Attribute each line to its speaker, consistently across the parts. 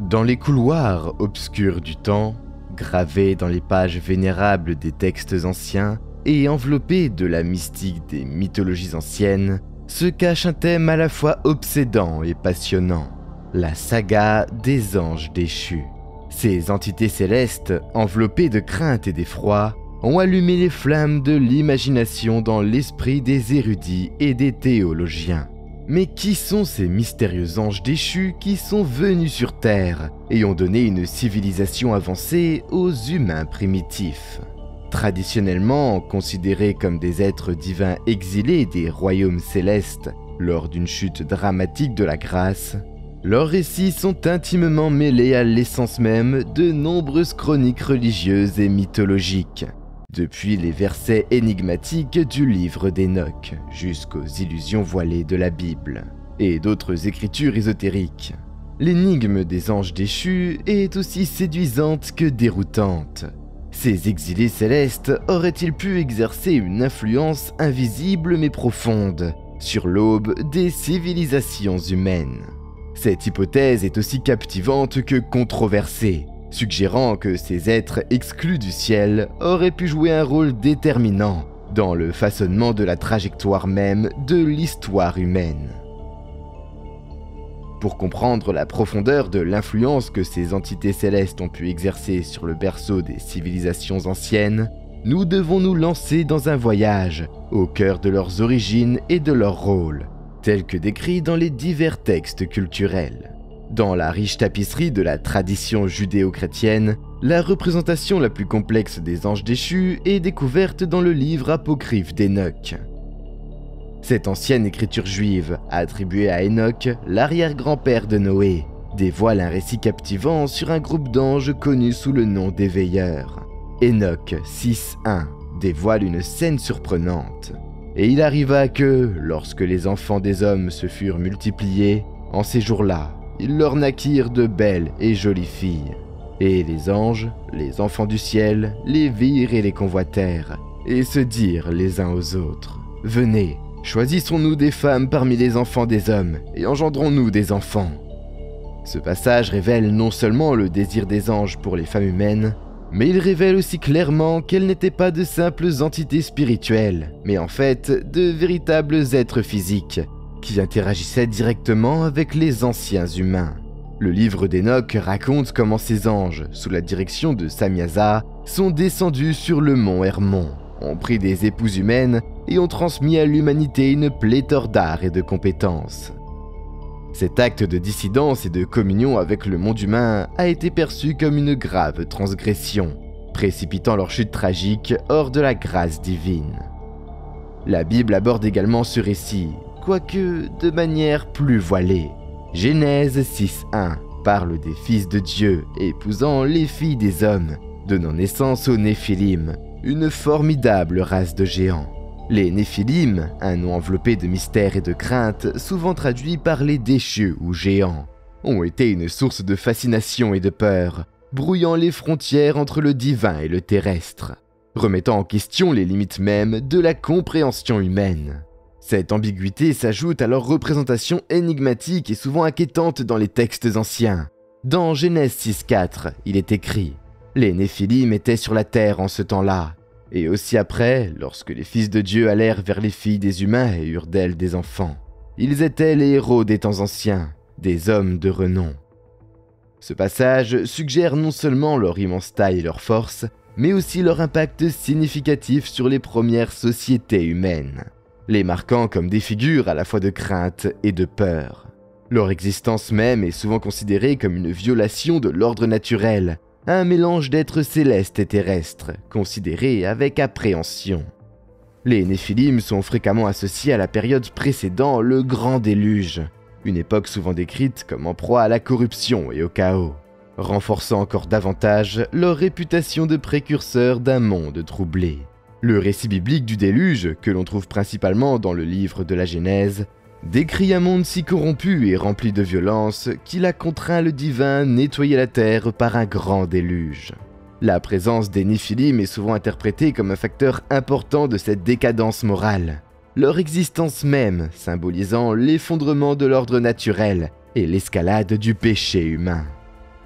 Speaker 1: Dans les couloirs obscurs du temps, gravés dans les pages vénérables des textes anciens et enveloppés de la mystique des mythologies anciennes, se cache un thème à la fois obsédant et passionnant, la saga des anges déchus. Ces entités célestes, enveloppées de crainte et d'effroi, ont allumé les flammes de l'imagination dans l'esprit des érudits et des théologiens. Mais qui sont ces mystérieux anges déchus qui sont venus sur Terre et ont donné une civilisation avancée aux humains primitifs? Traditionnellement considérés comme des êtres divins exilés des royaumes célestes lors d'une chute dramatique de la grâce, leurs récits sont intimement mêlés à l'essence même de nombreuses chroniques religieuses et mythologiques, depuis les versets énigmatiques du livre d'Enoch jusqu'aux illusions voilées de la Bible et d'autres écritures ésotériques. L'énigme des anges déchus est aussi séduisante que déroutante. Ces exilés célestes auraient-ils pu exercer une influence invisible mais profonde sur l'aube des civilisations humaines? Cette hypothèse est aussi captivante que controversée, suggérant que ces êtres exclus du ciel auraient pu jouer un rôle déterminant dans le façonnement de la trajectoire même de l'histoire humaine. Pour comprendre la profondeur de l'influence que ces entités célestes ont pu exercer sur le berceau des civilisations anciennes, nous devons nous lancer dans un voyage au cœur de leurs origines et de leur rôle, tel que décrit dans les divers textes culturels. Dans la riche tapisserie de la tradition judéo-chrétienne, la représentation la plus complexe des anges déchus est découverte dans le livre apocryphe d'Enoch. Cette ancienne écriture juive, attribuée à Enoch, l'arrière-grand-père de Noé, dévoile un récit captivant sur un groupe d'anges connus sous le nom des Veilleurs. Enoch 6.1 dévoile une scène surprenante. Et il arriva que, lorsque les enfants des hommes se furent multipliés, en ces jours-là, ils leur naquirent de belles et jolies filles. Et les anges, les enfants du ciel, les virent et les convoitèrent, et se dirent les uns aux autres: « Venez, choisissons-nous des femmes parmi les enfants des hommes, et engendrons-nous des enfants. » Ce passage révèle non seulement le désir des anges pour les femmes humaines, mais il révèle aussi clairement qu'elles n'étaient pas de simples entités spirituelles, mais en fait de véritables êtres physiques, qui interagissaient directement avec les anciens humains. Le livre d'Enoch raconte comment ces anges, sous la direction de Samyaza, sont descendus sur le mont Hermon, ont pris des épouses humaines et ont transmis à l'humanité une pléthore d'arts et de compétences. Cet acte de dissidence et de communion avec le monde humain a été perçu comme une grave transgression, précipitant leur chute tragique hors de la grâce divine. La Bible aborde également ce récit, quoique de manière plus voilée. Genèse 6.1 parle des fils de Dieu épousant les filles des hommes, donnant naissance aux Néphilim, une formidable race de géants. Les Néphilim, un nom enveloppé de mystère et de crainte, souvent traduit par les déchus ou géants, ont été une source de fascination et de peur, brouillant les frontières entre le divin et le terrestre, remettant en question les limites même de la compréhension humaine. Cette ambiguïté s'ajoute à leur représentation énigmatique et souvent inquiétante dans les textes anciens. Dans Genèse 6.4, il est écrit « Les Néphilim étaient sur la terre en ce temps-là. Et aussi après, lorsque les fils de Dieu allèrent vers les filles des humains et eurent d'elles des enfants. Ils étaient les héros des temps anciens, des hommes de renom. » Ce passage suggère non seulement leur immense taille et leur force, mais aussi leur impact significatif sur les premières sociétés humaines, les marquant comme des figures à la fois de crainte et de peur. Leur existence même est souvent considérée comme une violation de l'ordre naturel, un mélange d'êtres célestes et terrestres, considérés avec appréhension. Les Néphilim sont fréquemment associés à la période précédant le Grand Déluge, une époque souvent décrite comme en proie à la corruption et au chaos, renforçant encore davantage leur réputation de précurseurs d'un monde troublé. Le récit biblique du déluge, que l'on trouve principalement dans le livre de la Genèse, décrit un monde si corrompu et rempli de violence qu'il a contraint le divin à nettoyer la terre par un grand déluge. La présence des Néphilim est souvent interprétée comme un facteur important de cette décadence morale, leur existence même symbolisant l'effondrement de l'ordre naturel et l'escalade du péché humain.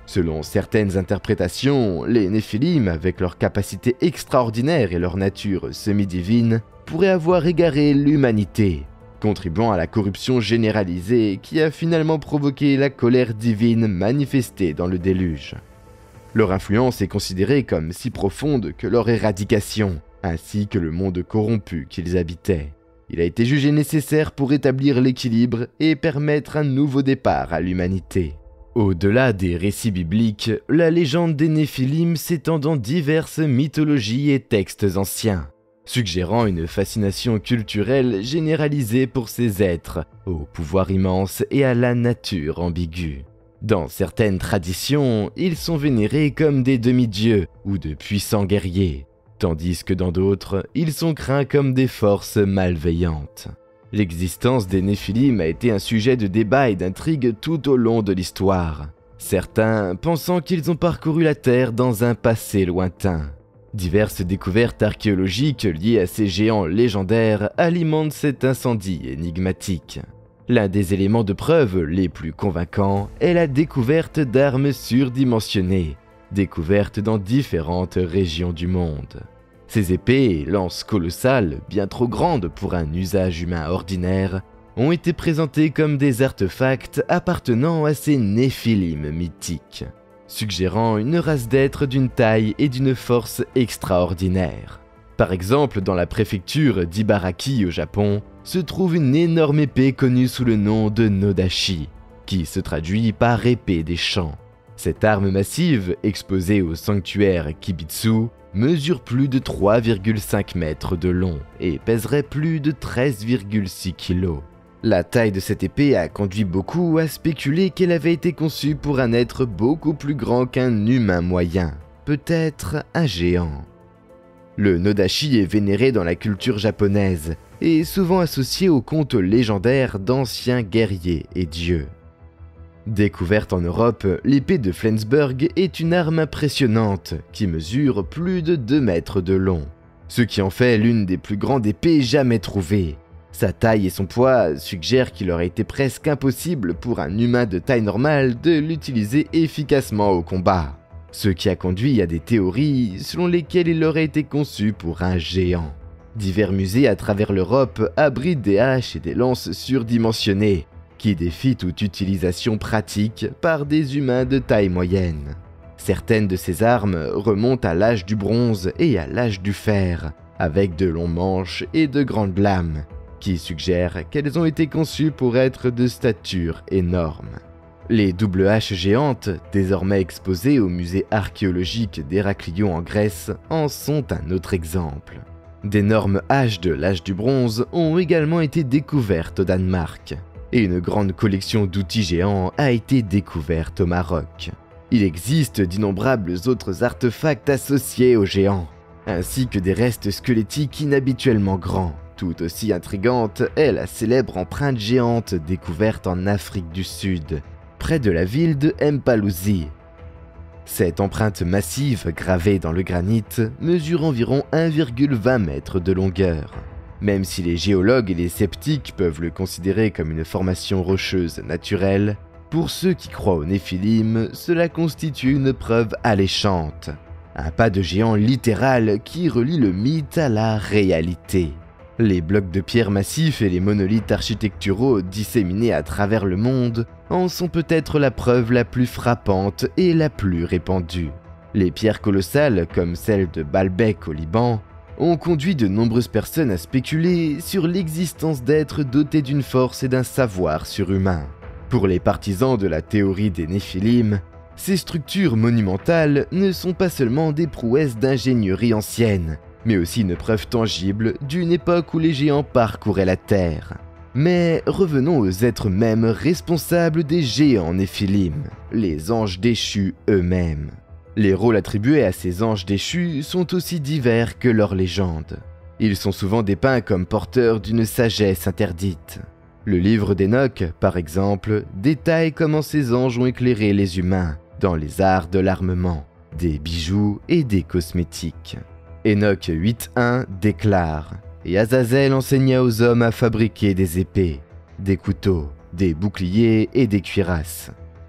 Speaker 1: Selon certaines interprétations, les Néphilim, avec leur capacité extraordinaire et leur nature semi-divine, pourraient avoir égaré l'humanité, contribuant à la corruption généralisée qui a finalement provoqué la colère divine manifestée dans le déluge. Leur influence est considérée comme si profonde que leur éradication, ainsi que le monde corrompu qu'ils habitaient. Il a été jugé nécessaire pour rétablir l'équilibre et permettre un nouveau départ à l'humanité. Au-delà des récits bibliques, la légende des Néphilim s'étend dans diverses mythologies et textes anciens, suggérant une fascination culturelle généralisée pour ces êtres, au pouvoir immense et à la nature ambiguë. Dans certaines traditions, ils sont vénérés comme des demi-dieux ou de puissants guerriers, tandis que dans d'autres, ils sont craints comme des forces malveillantes. L'existence des Néphilim a été un sujet de débat et d'intrigue tout au long de l'histoire, certains pensant qu'ils ont parcouru la Terre dans un passé lointain. Diverses découvertes archéologiques liées à ces géants légendaires alimentent cet incendie énigmatique. L'un des éléments de preuve les plus convaincants est la découverte d'armes surdimensionnées, découvertes dans différentes régions du monde. Ces épées et lances colossales, bien trop grandes pour un usage humain ordinaire, ont été présentées comme des artefacts appartenant à ces Néphilim mythiques, suggérant une race d'êtres d'une taille et d'une force extraordinaires. Par exemple, dans la préfecture d'Ibaraki au Japon, se trouve une énorme épée connue sous le nom de Nodashi, qui se traduit par épée des champs. Cette arme massive, exposée au sanctuaire Kibitsu, mesure plus de 3,5 mètres de long et pèserait plus de 13,6 kg. La taille de cette épée a conduit beaucoup à spéculer qu'elle avait été conçue pour un être beaucoup plus grand qu'un humain moyen, peut-être un géant. Le Nodashi est vénéré dans la culture japonaise et souvent associé aux contes légendaires d'anciens guerriers et dieux. Découverte en Europe, l'épée de Flensburg est une arme impressionnante qui mesure plus de 2 mètres de long, ce qui en fait l'une des plus grandes épées jamais trouvées. Sa taille et son poids suggèrent qu'il aurait été presque impossible pour un humain de taille normale de l'utiliser efficacement au combat, ce qui a conduit à des théories selon lesquelles il aurait été conçu pour un géant. Divers musées à travers l'Europe abritent des haches et des lances surdimensionnées, qui défient toute utilisation pratique par des humains de taille moyenne. Certaines de ces armes remontent à l'âge du bronze et à l'âge du fer, avec de longs manches et de grandes lames, qui suggèrent qu'elles ont été conçues pour être de stature énorme. Les doubles haches géantes, désormais exposées au musée archéologique d'Héraklion en Grèce, en sont un autre exemple. D'énormes haches de l'âge du bronze ont également été découvertes au Danemark, et une grande collection d'outils géants a été découverte au Maroc. Il existe d'innombrables autres artefacts associés aux géants, ainsi que des restes squelettiques inhabituellement grands. Tout aussi intrigante est la célèbre empreinte géante découverte en Afrique du Sud, près de la ville de Mphalouzi. Cette empreinte massive gravée dans le granit mesure environ 1,20 mètres de longueur. Même si les géologues et les sceptiques peuvent le considérer comme une formation rocheuse naturelle, pour ceux qui croient aux Néphilim, cela constitue une preuve alléchante. Un pas de géant littéral qui relie le mythe à la réalité. Les blocs de pierre massifs et les monolithes architecturaux disséminés à travers le monde en sont peut-être la preuve la plus frappante et la plus répandue. Les pierres colossales, comme celle de Baalbek au Liban, ont conduit de nombreuses personnes à spéculer sur l'existence d'êtres dotés d'une force et d'un savoir surhumain. Pour les partisans de la théorie des Néphilim, ces structures monumentales ne sont pas seulement des prouesses d'ingénierie ancienne, mais aussi une preuve tangible d'une époque où les géants parcouraient la Terre. Mais revenons aux êtres mêmes responsables des géants Néphilim, les anges déchus eux-mêmes. Les rôles attribués à ces anges déchus sont aussi divers que leurs légendes. Ils sont souvent dépeints comme porteurs d'une sagesse interdite. Le livre d'Enoch, par exemple, détaille comment ces anges ont éclairé les humains dans les arts de l'armement, des bijoux et des cosmétiques. Enoch 8.1 déclare « Et Azazel enseigna aux hommes à fabriquer des épées, des couteaux, des boucliers et des cuirasses.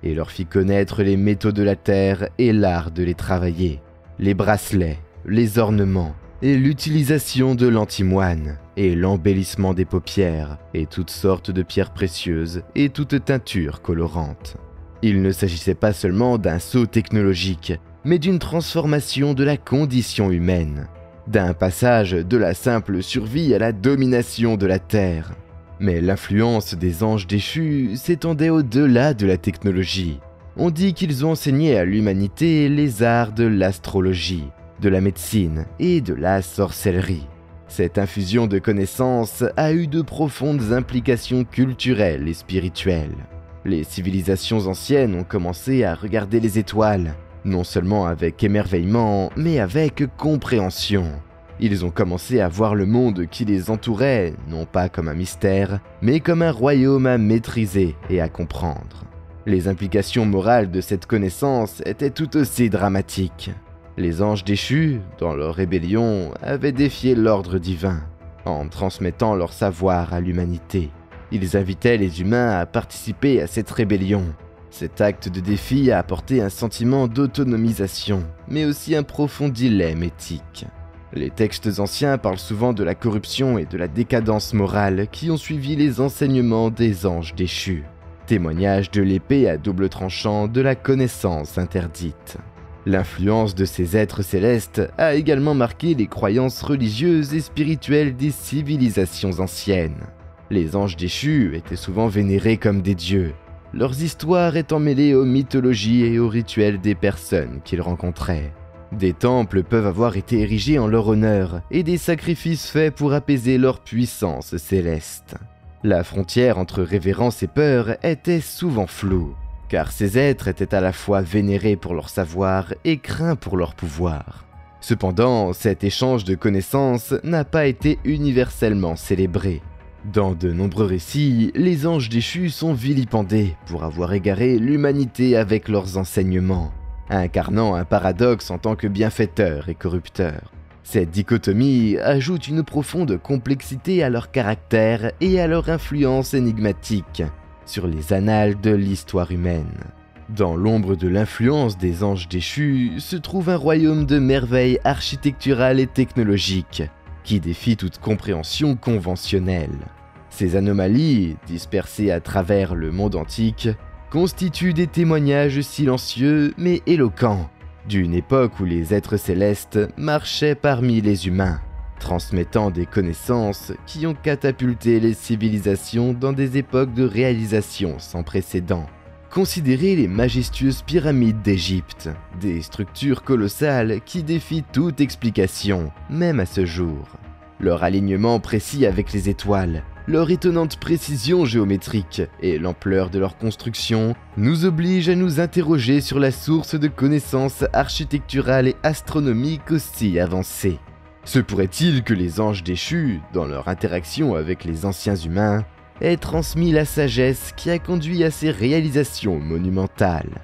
Speaker 1: et leur fit connaître les métaux de la terre et l'art de les travailler, les bracelets, les ornements, et l'utilisation de l'antimoine, et l'embellissement des paupières, et toutes sortes de pierres précieuses, et toute teinture colorante. Il ne s'agissait pas seulement d'un saut technologique, mais d'une transformation de la condition humaine, d'un passage de la simple survie à la domination de la Terre. Mais l'influence des anges déchus s'étendait au-delà de la technologie. On dit qu'ils ont enseigné à l'humanité les arts de l'astrologie, de la médecine et de la sorcellerie. Cette infusion de connaissances a eu de profondes implications culturelles et spirituelles. Les civilisations anciennes ont commencé à regarder les étoiles, non seulement avec émerveillement, mais avec compréhension. Ils ont commencé à voir le monde qui les entourait, non pas comme un mystère, mais comme un royaume à maîtriser et à comprendre. Les implications morales de cette connaissance étaient tout aussi dramatiques. Les anges déchus, dans leur rébellion, avaient défié l'ordre divin, en transmettant leur savoir à l'humanité. Ils invitaient les humains à participer à cette rébellion. Cet acte de défi a apporté un sentiment d'autonomisation, mais aussi un profond dilemme éthique. Les textes anciens parlent souvent de la corruption et de la décadence morale qui ont suivi les enseignements des anges déchus. Témoignage de l'épée à double tranchant de la connaissance interdite. L'influence de ces êtres célestes a également marqué les croyances religieuses et spirituelles des civilisations anciennes. Les anges déchus étaient souvent vénérés comme des dieux, leurs histoires étant mêlées aux mythologies et aux rituels des personnes qu'ils rencontraient. Des temples peuvent avoir été érigés en leur honneur et des sacrifices faits pour apaiser leur puissance céleste. La frontière entre révérence et peur était souvent floue, car ces êtres étaient à la fois vénérés pour leur savoir et craints pour leur pouvoir. Cependant, cet échange de connaissances n'a pas été universellement célébré. Dans de nombreux récits, les anges déchus sont vilipendés pour avoir égaré l'humanité avec leurs enseignements, incarnant un paradoxe en tant que bienfaiteur et corrupteur. Cette dichotomie ajoute une profonde complexité à leur caractère et à leur influence énigmatique sur les annales de l'histoire humaine. Dans l'ombre de l'influence des anges déchus se trouve un royaume de merveilles architecturales et technologiques qui défie toute compréhension conventionnelle. Ces anomalies, dispersées à travers le monde antique, constituent des témoignages silencieux mais éloquents d'une époque où les êtres célestes marchaient parmi les humains, transmettant des connaissances qui ont catapulté les civilisations dans des époques de réalisation sans précédent. Considérez les majestueuses pyramides d'Égypte, des structures colossales qui défient toute explication, même à ce jour. Leur alignement précis avec les étoiles, leur étonnante précision géométrique et l'ampleur de leur construction nous obligent à nous interroger sur la source de connaissances architecturales et astronomiques aussi avancées. Se pourrait-il que les anges déchus, dans leur interaction avec les anciens humains, aient transmis la sagesse qui a conduit à ces réalisations monumentales?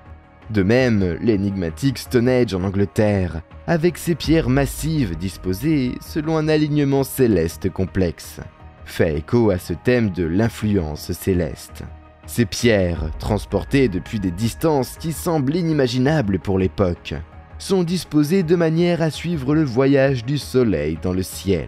Speaker 1: De même, l'énigmatique Stonehenge en Angleterre, avec ses pierres massives disposées selon un alignement céleste complexe, fait écho à ce thème de l'influence céleste. Ces pierres, transportées depuis des distances qui semblent inimaginables pour l'époque, sont disposées de manière à suivre le voyage du soleil dans le ciel.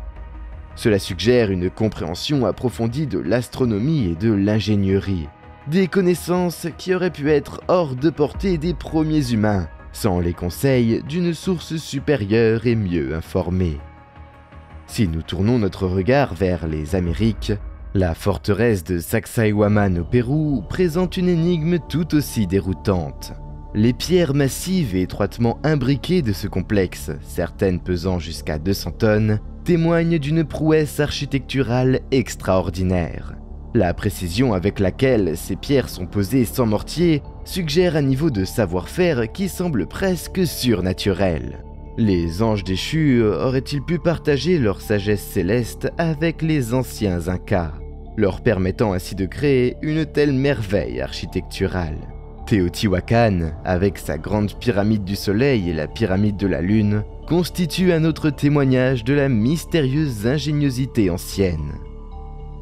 Speaker 1: Cela suggère une compréhension approfondie de l'astronomie et de l'ingénierie, des connaissances qui auraient pu être hors de portée des premiers humains, sans les conseils d'une source supérieure et mieux informée. Si nous tournons notre regard vers les Amériques, la forteresse de Sacsayhuaman au Pérou présente une énigme tout aussi déroutante. Les pierres massives et étroitement imbriquées de ce complexe, certaines pesant jusqu'à 200 tonnes, témoignent d'une prouesse architecturale extraordinaire. La précision avec laquelle ces pierres sont posées sans mortier suggère un niveau de savoir-faire qui semble presque surnaturel. Les anges déchus auraient-ils pu partager leur sagesse céleste avec les anciens Incas, leur permettant ainsi de créer une telle merveille architecturale? Teotihuacan, avec sa grande pyramide du soleil et la pyramide de la lune, constitue un autre témoignage de la mystérieuse ingéniosité ancienne.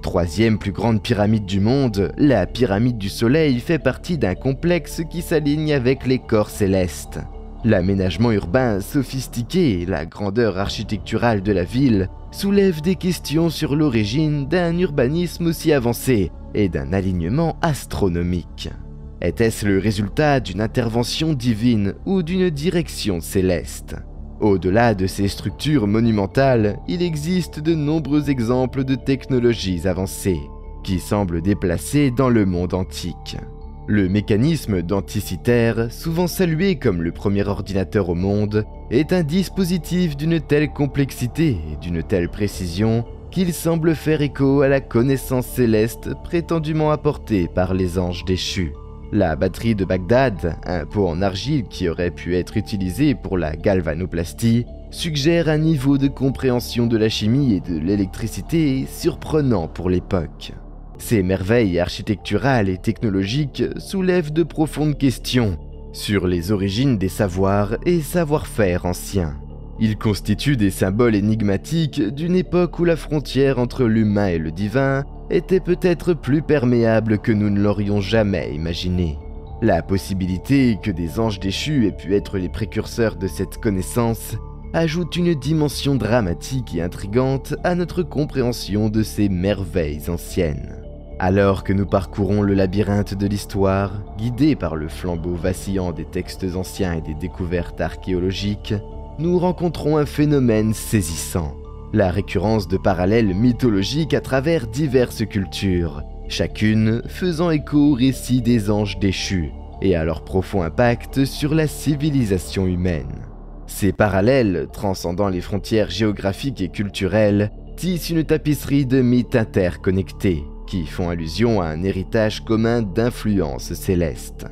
Speaker 1: Troisième plus grande pyramide du monde, la pyramide du Soleil fait partie d'un complexe qui s'aligne avec les corps célestes. L'aménagement urbain sophistiqué et la grandeur architecturale de la ville soulèvent des questions sur l'origine d'un urbanisme aussi avancé et d'un alignement astronomique. Était-ce le résultat d'une intervention divine ou d'une direction céleste ? Au-delà de ces structures monumentales, il existe de nombreux exemples de technologies avancées qui semblent déplacées dans le monde antique. Le mécanisme d'Anticythère, souvent salué comme le premier ordinateur au monde, est un dispositif d'une telle complexité et d'une telle précision qu'il semble faire écho à la connaissance céleste prétendument apportée par les anges déchus. La batterie de Bagdad, un pot en argile qui aurait pu être utilisé pour la galvanoplastie, suggère un niveau de compréhension de la chimie et de l'électricité surprenant pour l'époque. Ces merveilles architecturales et technologiques soulèvent de profondes questions sur les origines des savoirs et savoir-faire anciens. Ils constituent des symboles énigmatiques d'une époque où la frontière entre l'humain et le divin était peut-être plus perméable que nous ne l'aurions jamais imaginé. La possibilité que des anges déchus aient pu être les précurseurs de cette connaissance ajoute une dimension dramatique et intrigante à notre compréhension de ces merveilles anciennes. Alors que nous parcourons le labyrinthe de l'histoire, guidés par le flambeau vacillant des textes anciens et des découvertes archéologiques, nous rencontrons un phénomène saisissant. La récurrence de parallèles mythologiques à travers diverses cultures, chacune faisant écho au récit des anges déchus et à leur profond impact sur la civilisation humaine. Ces parallèles, transcendant les frontières géographiques et culturelles, tissent une tapisserie de mythes interconnectés qui font allusion à un héritage commun d'influences célestes.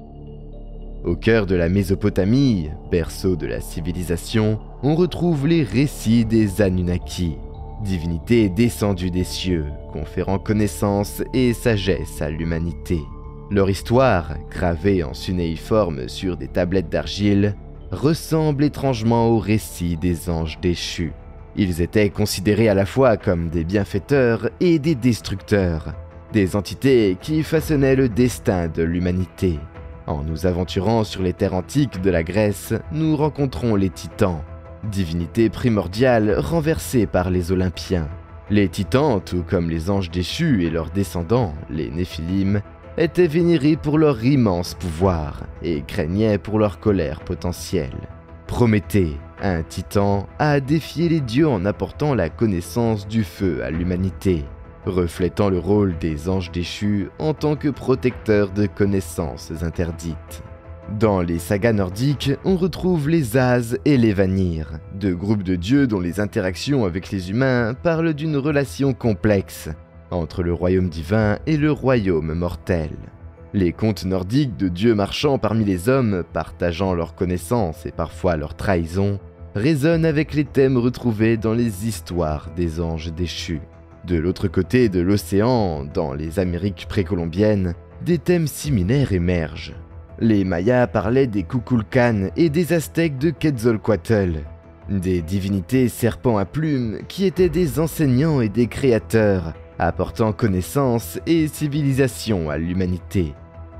Speaker 1: Au cœur de la Mésopotamie, berceau de la civilisation, on retrouve les récits des Anunnaki, divinités descendues des cieux, conférant connaissance et sagesse à l'humanité. Leur histoire, gravée en sunéiforme sur des tablettes d'argile, ressemble étrangement au récit des anges déchus. Ils étaient considérés à la fois comme des bienfaiteurs et des destructeurs, des entités qui façonnaient le destin de l'humanité. En nous aventurant sur les terres antiques de la Grèce, nous rencontrons les Titans, divinités primordiales renversées par les Olympiens. Les Titans, tout comme les anges déchus et leurs descendants, les Néphilim, étaient vénérés pour leur immense pouvoir et craignaient pour leur colère potentielle. Prométhée, un titan, a défié les dieux en apportant la connaissance du feu à l'humanité, reflétant le rôle des anges déchus en tant que protecteurs de connaissances interdites. Dans les sagas nordiques, on retrouve les As et les Vanir, deux groupes de dieux dont les interactions avec les humains parlent d'une relation complexe entre le royaume divin et le royaume mortel. Les contes nordiques de dieux marchant parmi les hommes, partageant leurs connaissances et parfois leurs trahisons, résonnent avec les thèmes retrouvés dans les histoires des anges déchus. De l'autre côté de l'océan, dans les Amériques précolombiennes, des thèmes similaires émergent. Les Mayas parlaient des Kukulkan et des Aztèques de Quetzalcoatl, des divinités serpents à plumes qui étaient des enseignants et des créateurs, apportant connaissance et civilisation à l'humanité.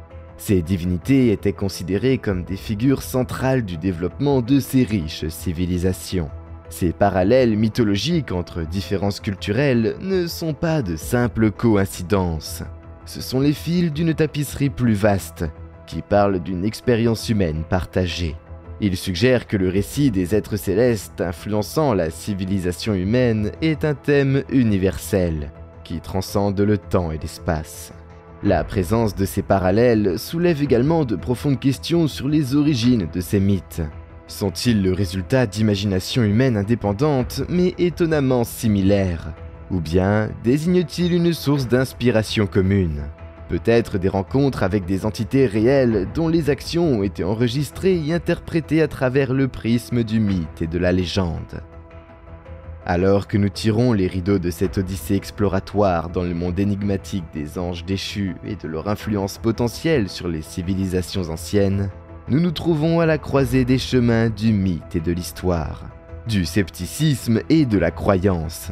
Speaker 1: Ces divinités étaient considérées comme des figures centrales du développement de ces riches civilisations. Ces parallèles mythologiques entre différences culturelles ne sont pas de simples coïncidences. Ce sont les fils d'une tapisserie plus vaste, qui parle d'une expérience humaine partagée. Il suggère que le récit des êtres célestes influençant la civilisation humaine est un thème universel, qui transcende le temps et l'espace. La présence de ces parallèles soulève également de profondes questions sur les origines de ces mythes. Sont-ils le résultat d'imagination humaine indépendante mais étonnamment similaire? Ou bien désignent-ils une source d'inspiration commune? Peut-être des rencontres avec des entités réelles dont les actions ont été enregistrées et interprétées à travers le prisme du mythe et de la légende. Alors que nous tirons les rideaux de cette odyssée exploratoire dans le monde énigmatique des anges déchus et de leur influence potentielle sur les civilisations anciennes, nous nous trouvons à la croisée des chemins du mythe et de l'histoire, du scepticisme et de la croyance.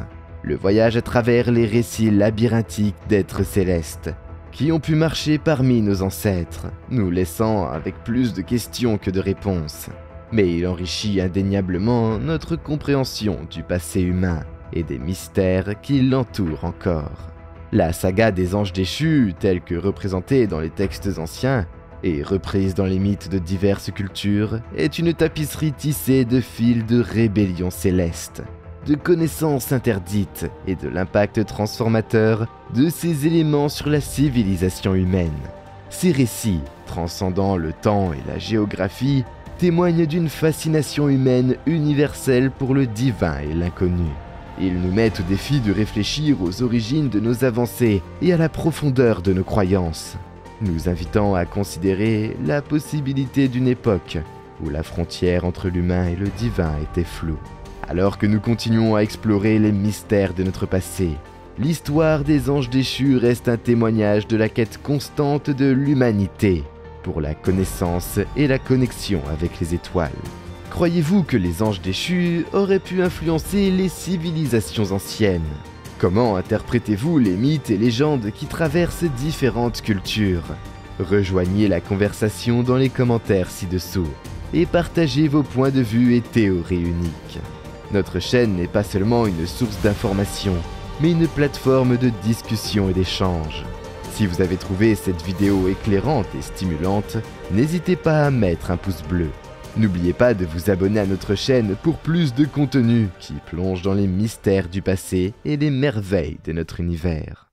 Speaker 1: Le voyage à travers les récits labyrinthiques d'êtres célestes qui ont pu marcher parmi nos ancêtres, nous laissant avec plus de questions que de réponses. Mais il enrichit indéniablement notre compréhension du passé humain et des mystères qui l'entourent encore. La saga des anges déchus, telle que représentée dans les textes anciens et reprise dans les mythes de diverses cultures, est une tapisserie tissée de fils de rébellion céleste, de connaissances interdites et de l'impact transformateur de ces éléments sur la civilisation humaine. Ces récits, transcendant le temps et la géographie, témoignent d'une fascination humaine universelle pour le divin et l'inconnu. Ils nous mettent au défi de réfléchir aux origines de nos avancées et à la profondeur de nos croyances, nous invitant à considérer la possibilité d'une époque où la frontière entre l'humain et le divin était floue. Alors que nous continuons à explorer les mystères de notre passé, l'histoire des anges déchus reste un témoignage de la quête constante de l'humanité pour la connaissance et la connexion avec les étoiles. Croyez-vous que les anges déchus auraient pu influencer les civilisations anciennes? Comment interprétez-vous les mythes et légendes qui traversent différentes cultures? Rejoignez la conversation dans les commentaires ci-dessous et partagez vos points de vue et théories uniques. Notre chaîne n'est pas seulement une source d'information, mais une plateforme de discussion et d'échange. Si vous avez trouvé cette vidéo éclairante et stimulante, n'hésitez pas à mettre un pouce bleu. N'oubliez pas de vous abonner à notre chaîne pour plus de contenu qui plonge dans les mystères du passé et les merveilles de notre univers.